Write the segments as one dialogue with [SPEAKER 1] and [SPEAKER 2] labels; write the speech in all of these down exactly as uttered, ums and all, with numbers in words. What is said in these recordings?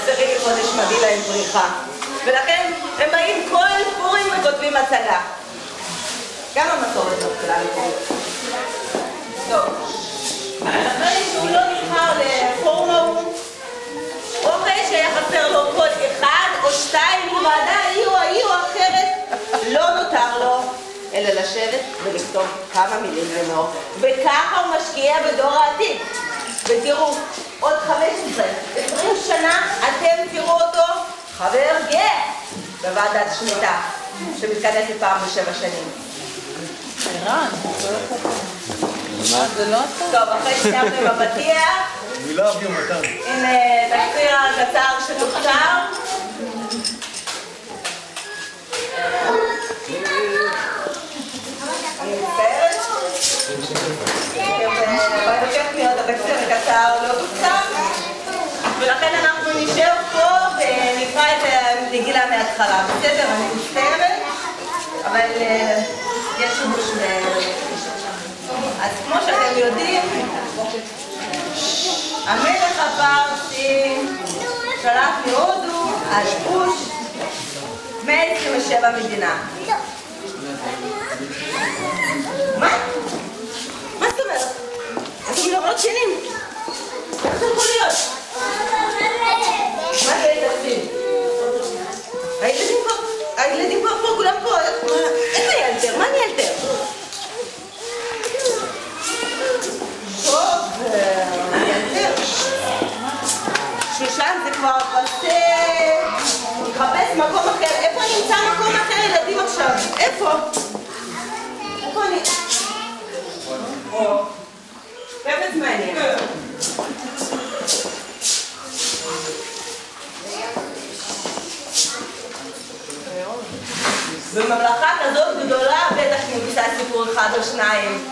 [SPEAKER 1] חסרים לחודש מביא להם פריחה. ולכן הם באים כל פורים וכותבים הצגה. גם המסורת מתחילה לפורים. טוב. אחרי שהוא לא נבחר לפורום ההוא, או אחרי שהיה חסר לו כל אחד או שתיים בוועדה, היא או היא או אחרת, לא נותר לו אלא לשבת ולכתוב כמה מילים לנור. וככה הוא משקיע בדור העתיד. ותראו, עוד חמש עשרה, עשרים שנה אתם תראו אותו חבר גאה בוועדת שמיטה, שמתכנסת פעם בשבע שנים.
[SPEAKER 2] ערן, זה לא אתה?
[SPEAKER 1] טוב, אחרי שסיימנו עם הפתיח, הנה תקציר הקצר שתוכתר. אני מצטערת. בטכניות התקציר הקצר לא תוכתר, ולכן אנחנו נשאר פה ונקרא את המגילה מההתחלה. בסדר, אני מצטערת, אבל יש שימוש ב... אז כמו שאתם יודעים, המלך הפרסי שלח מהודו על כוש מאה עשרים ושבע מדינה. מה? מה זאת אומרת? אתם לא רצינים. איך זה יכול להיות? מה זה ילדים? הילדים כבר, הילדים כבר פה, כולם פה. איך אני אלתר? מה אני אלתר? טוב, אני אלתר. שושן זה כבר פסה. נחפש מקום אחר. איפה נמצא מקום אחר ילדים עכשיו? איפה? איפה אני? או, פרץ מעניין. בממלכה כזאת גדולה בטח נמצא סיפור אחד או שניים.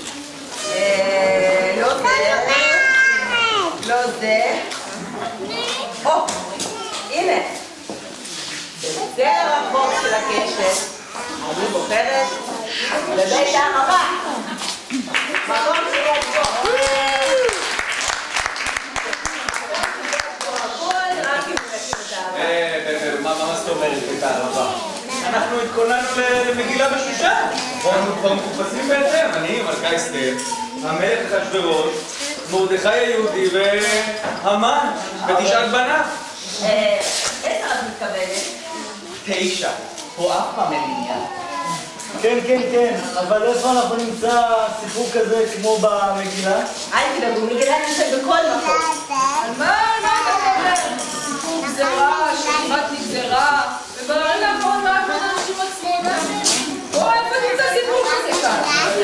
[SPEAKER 1] לא זה, לא זה. או, הנה. זה הרחוב של הקשת. אני בוחרת לבית הערבה. מקום שיש בו.
[SPEAKER 3] מה זאת אומרת בית הערבה? אנחנו התכוננו למגילה בשושן. אנחנו כבר מחופשים בהתאם. אני, מלכה אסתר, המלך אחשוורוש, מרדכי היהודי והמן ותשעת בניו.
[SPEAKER 1] איזה את מתכוונת?
[SPEAKER 3] תשע. פה אף פעם אין עניין.
[SPEAKER 4] כן, כן, כן, אבל איפה אנחנו נמצא סיפור כזה כמו במגילה?
[SPEAKER 1] אל תדאגו, מגילה נמצאת בכל מקום.
[SPEAKER 2] על מה, על מה אתה מדבר? סיפור גזרה, שכמעט נגזרה, וברגע האחרון רק בין אנשים עצמם. או, איפה נמצא סיפור כזה כאן?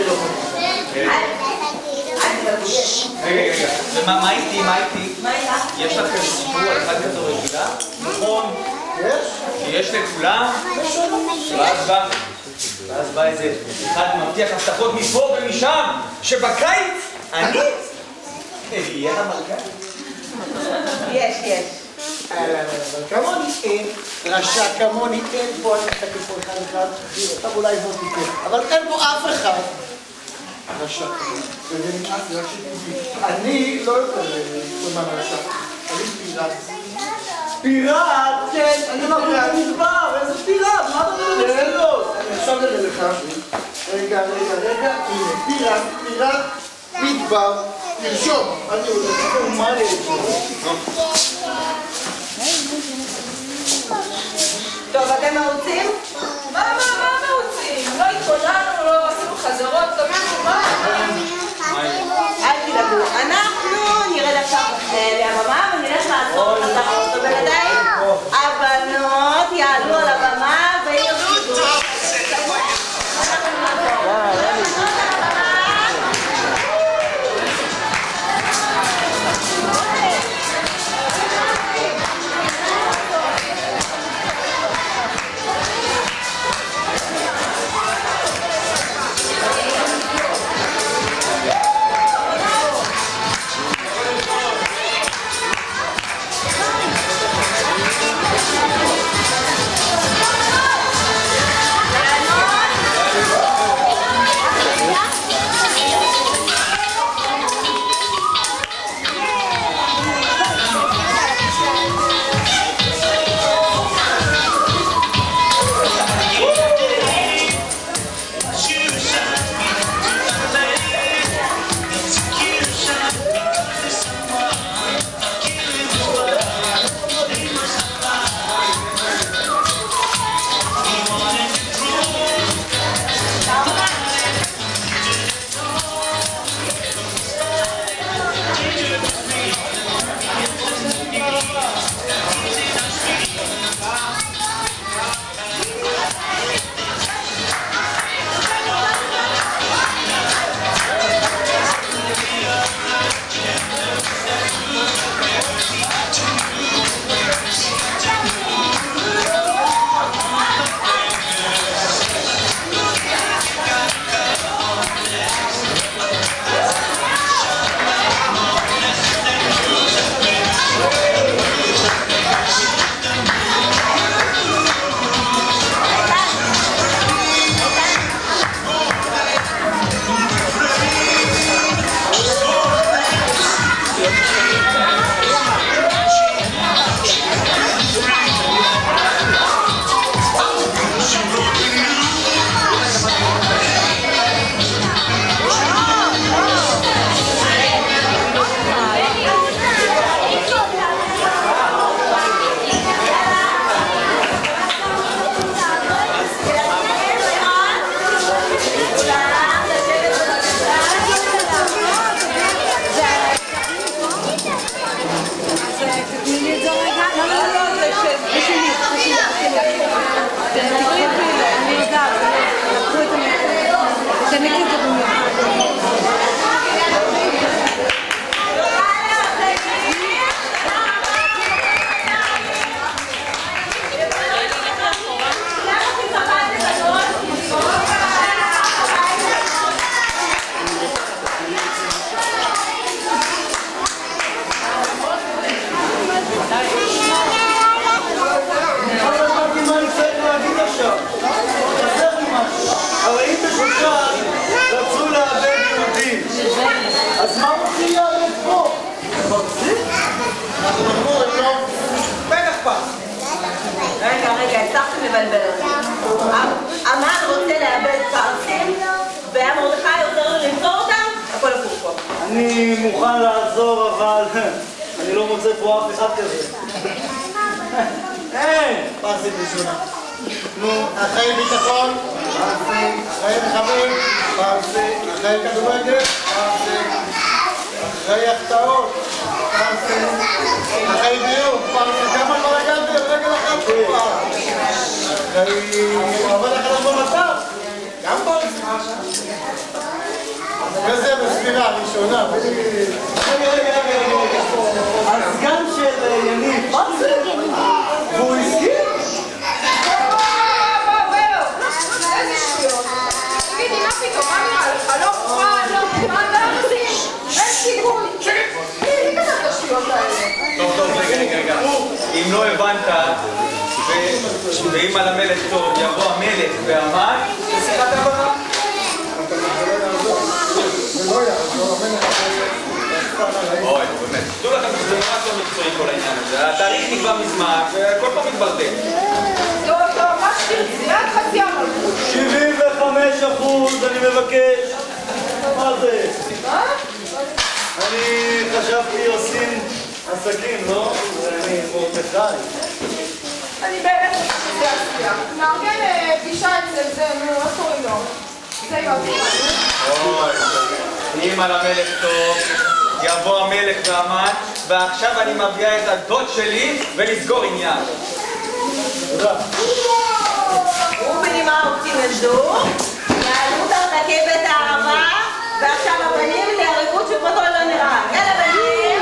[SPEAKER 3] רגע, רגע, ומה איתי, מה איתי?
[SPEAKER 1] מה איתה?
[SPEAKER 3] יש לך כזה סיפור על אחד כזו רגילה?
[SPEAKER 4] נכון. יש?
[SPEAKER 3] שיש לכולם? ואז בא, ואז בא איזה אחד מבטיח הבטחות מפה ומשם, שבקיץ אני אהיה המלכה.
[SPEAKER 1] יש, יש.
[SPEAKER 4] אבל כמוני אין, רשע כמוני אין פה, אני מסתכל פה אחד אחד, עכשיו אולי זאת תיקן, אבל אין פה אף אחד. רשע כמוני, וזה נמאס לי, רק שתגיד. אני לא יותר למה רשע, אני פיראט. פיראט? כן, אני מראה מדבר, איזה פיראט, מה אתה מדבר בצלילות? אני עכשיו נראה לך, רגע, רגע, רגע, הנה, פיראט, פיראט, מדבר, תרשום, אני הולך, מה אני
[SPEAKER 1] טוב, אתם מרוצים?
[SPEAKER 2] מה, מה, מה מרוצים? לא התכוננו, לא עשינו חזרות, לא משהו, מה?
[SPEAKER 1] אל תדאגו, אנחנו נרד עכשיו לבמה ונלך לעשות חזרות. ובינתיים הבנות יעלו על הבמה וירדו. והיה מרדכי עוזר לו למצוא אותם, הכל הפוך פה.
[SPEAKER 3] אני מוכן לעזור, אבל אני לא מוצא פה אף אחד כזה.
[SPEAKER 4] אין! פרסית ראשונה. נו, אחרי ביטחון, פרסי, אחרי מחברים, פרסי, אחרי כדורגל, פרסי, אחרי החטאות, פרסי, אחרי דיוק, פרסי, כמה כבר הגעתי ברגל אחת פה? אחרי עובד החדש במצב, גם פרסי. וזה בספירה ראשונה.
[SPEAKER 3] רגע, רגע, רגע, רגע. הסגן של יניב, מה זה? והוא הסכים?
[SPEAKER 2] איזה שטויות. תגידי, מה פתאום? מה נראה לך? לא מוכן, לא מוכן, לא מוכן. אין סיכוי. תגידי, כזה את השטויות האלה.
[SPEAKER 3] טוב, טוב, רגע, רגע, רגע. אם לא הבנת, ואם על המלך טוב יבוא המלך והמן, זה שיחת הבנה. אוי, באמת. תדעו לכם שזה ממש לא מקצועי כל העניין הזה. התאריך נקבע מזמן, וכל פעם מתברדל.
[SPEAKER 2] טוב, טוב, מה שתרצי, עד חצי המלכות.
[SPEAKER 3] שבעים וחמישה אחוז, אני מבקש. מה זה?
[SPEAKER 2] מה?
[SPEAKER 3] אני חשבתי עושים עסקים, לא? אני מרדכי.
[SPEAKER 2] אני באמת חושבת שזה עשייה. מארגן פגישה אצל זה, נו, איך קוראים לו? זה יואב.
[SPEAKER 3] אוי, אם על המלך טוב, יבוא המלך והמן, ועכשיו אני מביאה את הדוד שלי ולסגור עניין. תודה.
[SPEAKER 1] ובנימה אופטימזו, יעלו את הרכבת הערבה, ועכשיו הבנים להרגות שפותו לא נראה. יאללה בנים!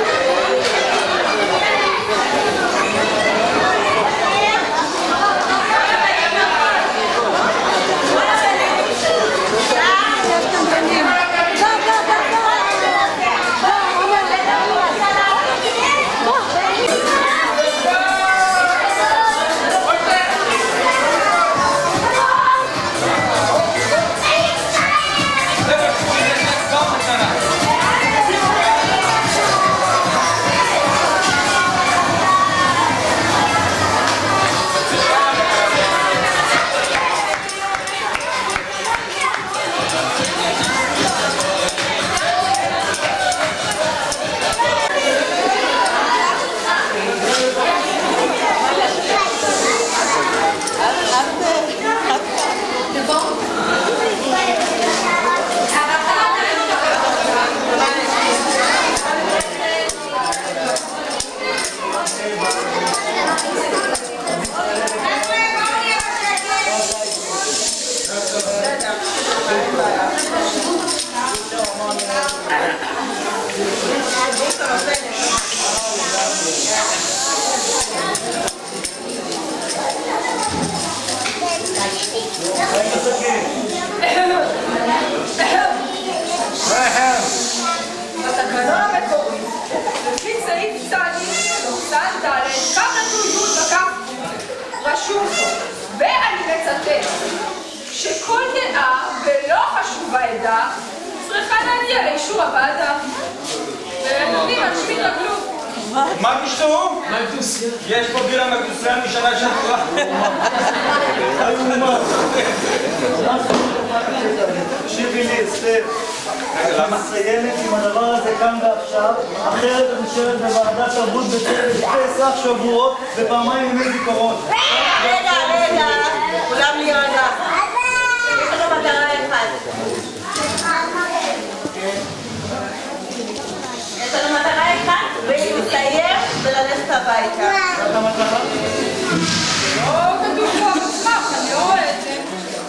[SPEAKER 2] בתקנון המקורי, לפי סעיף צדיק, נוחסן ד', כך כתוב י' וכך רשום פה, ואני מצטט, שכל דעה ולא חשובה עדה צריכה להגיע לאישור הוועדה. והם עומדים על שמי רגלו.
[SPEAKER 3] מה תשתו? יש פה בירה מגדוסיין משנה שעברה.
[SPEAKER 5] תקשיבי לי, אסתר. את מסיימת עם הדבר הזה כאן ועכשיו, אחרת את נשארת בוועדת תרבות בפסח, שבועות ופעמיים ימי זיכרון.
[SPEAKER 1] רגע, רגע, כולם להירגע. יש לנו מטרה אחת. יש לנו מטרה אחת, ולסיים וללכת הביתה.
[SPEAKER 4] זאת המטרה?
[SPEAKER 2] לא כתוב פה המסמך, אני לא רואה את זה.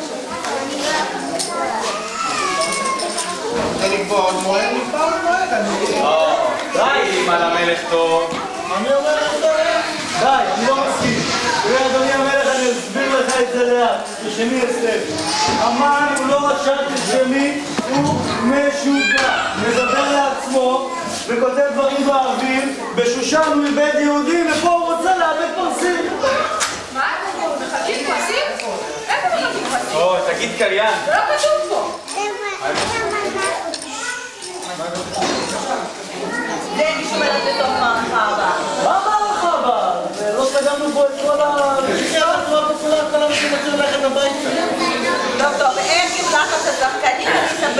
[SPEAKER 4] רוצה לקבוע עוד מועד? נקבע עוד מועד, אני...
[SPEAKER 3] די, אם על המלך טוב.
[SPEAKER 4] אני אומר לך זה?
[SPEAKER 5] די, אני לא מסכים. תראה, אדוני המלך, אני אסביר לך את זה לאט. תשמעי, אסתר. המן הוא לא רשע תשמעי, הוא משוגע. מדבר לעצמו וכותב דברים באוויר. בשושן הוא איבד יהודים, ופה הוא רוצה לאבד פרסים.
[SPEAKER 2] מה? מחכים פרסים? איפה מחכים פרסים?
[SPEAKER 3] או, תגיד קריין.
[SPEAKER 2] זה לא כתוב פה.
[SPEAKER 1] זה מישהו מלך לתוך מערכה הבאה.
[SPEAKER 5] מה המערכה הבאה? לא סגרנו פה את כל ה...
[SPEAKER 4] אנחנו לא כולם, כל אנשים רוצים ללכת הביתה.
[SPEAKER 1] טוב, טוב, איך עם לחץ השחקנים אני אספר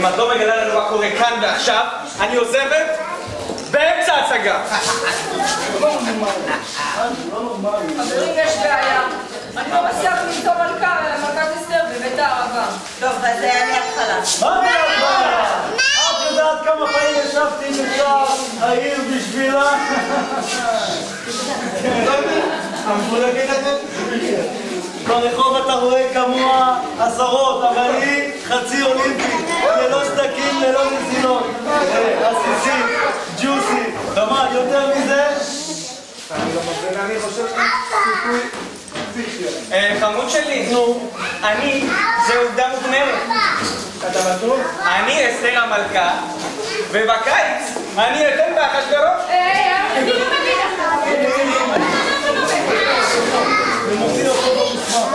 [SPEAKER 3] אם את לא מגלה לנו מה קורה כאן ועכשיו, אני עוזבת באמצע ההצגה.
[SPEAKER 2] חברים, יש בעיה. אני לא מצליח למצוא מלכה, אלא מלכת אסתר בבית הערבה.
[SPEAKER 1] טוב, אז זה היה מההתחלה.
[SPEAKER 5] מה מההתחלה? את יודעת כמה פעמים ישבתי בשער העיר בשבילה? ברחוב אתה רואה כמוה עשרות, אבל היא חצי אולימפית, ללא סדקים, ללא נזילות. עסיסי, ג'וסי, דמה, יותר מזה?
[SPEAKER 3] אני חושב סיכוי חמוד שלי, אני, זה עובדה מוגמרת. אתה בטוח? אני אסתר המלכה, ובקיץ אני אתן באחשוורוש.
[SPEAKER 2] היי, אני לא מבין לך.
[SPEAKER 5] ומוציא אותו במסמך.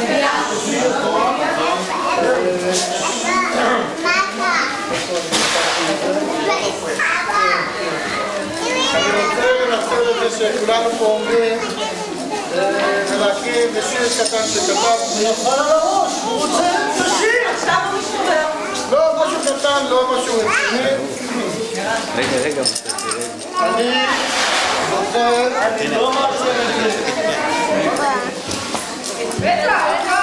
[SPEAKER 4] אני רוצה לנצל את זה שכולנו פה אומרים ולהקים בשיר קטן שכתב.
[SPEAKER 5] הוא נפל על הראש, הוא רוצה את השיר.
[SPEAKER 1] עכשיו הוא משתובב.
[SPEAKER 4] לא, משהו קטן, לא משהו רציני.
[SPEAKER 6] רגע, רגע.
[SPEAKER 4] אני זוכר...
[SPEAKER 5] אני לא מאפשר את זה.
[SPEAKER 2] בטח,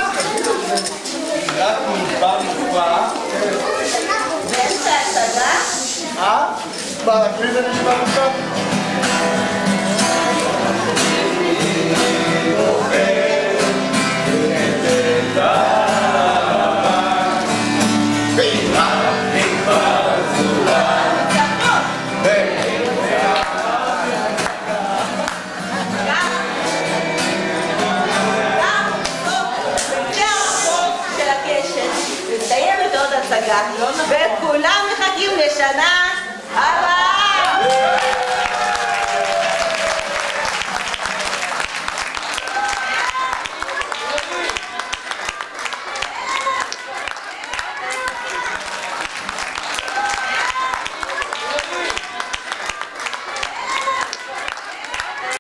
[SPEAKER 3] רק מדבר תקופה.
[SPEAKER 1] באמצע ההצגה?
[SPEAKER 4] אה? מה, להקריא זה נשמע עכשיו?
[SPEAKER 1] מסתיימת עוד הצגה, וכולם מחכים לשנה